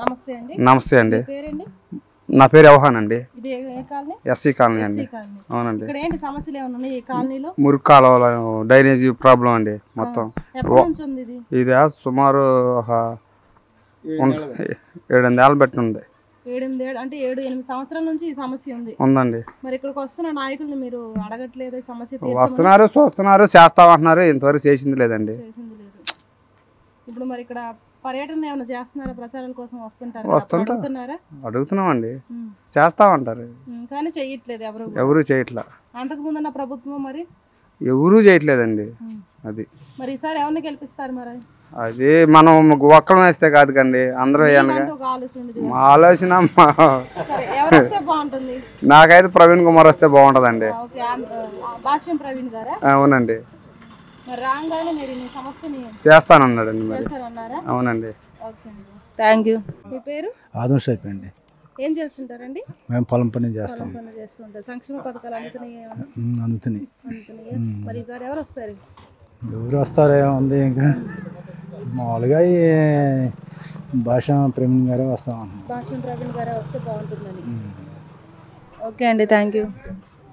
నమస్తే అండి. నమస్తే అండి. పేరేంటి? నా పేరు యవహాన్ అండి. ఇది ఏ కాలనీ? ఎస్సీ కాలనీ అండి. అవునండి. ఇక్కడ ఏంటి సమస్యలు ఏమైనా ఉన్నాయి ఈ కాలనీలో? మురికి కాలువల డ్రైనేజీ ప్రాబ్లం అండి మొత్తం. ఎప్పటి నుంచి ఉంది ఇది? ఇది సుమారు 7-8 ఏళ్ళు పెట్టింది. 7-8 అంటే 7-8 సంవత్సరాల నుంచి ఈ సమస్య ఉందండి. మరి ఇక్కడికి వస్తున్న నాయకుల్ని మీరు అడగట్లేదు ఈ సమస్య? వస్తున్నారు, చూస్తున్నారు, చేస్తామంటున్నారు. ఇంతవరకు చేసింది లేదండి. ఇప్పుడు మరి ఇక్కడ పర్యటన ఏమైనా చేస్తున్నారా? ప్రచారాల కోసం వస్తుంటారా? అడుగుతున్నామండి, చేస్తామంటారు కానీ చెయ్యట్లేదు ఎవరు చేయట్లా. అంతకు ముందున్న ప్రభుత్వం మరి ఎవరూ చేయట్లేదండి. అది మరి ఈసారి ఎవరిని గెలిపిస్తారు మరి? అది మనం ఒక్కడం వేస్తే కాదు కండి, అందరూ వేయాలిగా. మా ఆలోచన నాకైతే ప్రవీణ్ కుమార్ వస్తే బాగుంటుందండి. అవునండి, చేస్తానన్నాడండి. మరి అవునండి. Thank you. మీ పేరు? ఆదం షేప్ అండి. ఏం చేస్తుంటారండి? మేము పొలం పని చేస్తాం. సంక్షేమ పథకాలు అందుతున్నాయి. మరి ఈసారి ఎవరు వస్తారు? ఎవరు వస్తారో ఉంది, ఇంకా మామూలుగా ఈ భాషా ప్రవీణ్ గారే వస్తాం. భాషా ప్రవీణ్ గారే వస్తే బాగుంటుందని. ఓకే అండి, థ్యాంక్ యూ.